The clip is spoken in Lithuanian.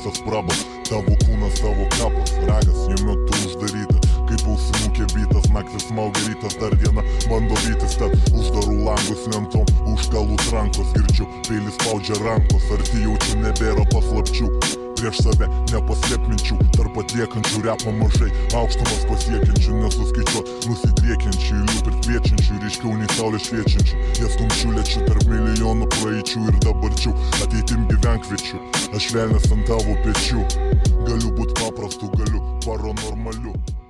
visas prabas. Tavo kūnas, tavo kapas, ragas, jame tu uždaryta. Kaip ausinukė bytas, naktis smaugia rytas, dar diena bando vytis. Tad uždarų langus lentom, užkalų trankos. Girdžiu, peilis spaudžia rankos, arti jaučiu nebėra paslapčių. Prieš save nepaslėp minčių, tarp atliekančių repą mažai, aukštumas pasiekiančių, nesuskaičiuot, nusidriekiančių, ilių pritpliečiančių, ryškiau nei saulė šviečiančių. Jie stumčių lėčių tarp milijonų praeičių ir dabarčių, ateitim gyvenkviečių, aš velnias ant tavo pečių. Galiu būt paprastu, galiu paranormaliu.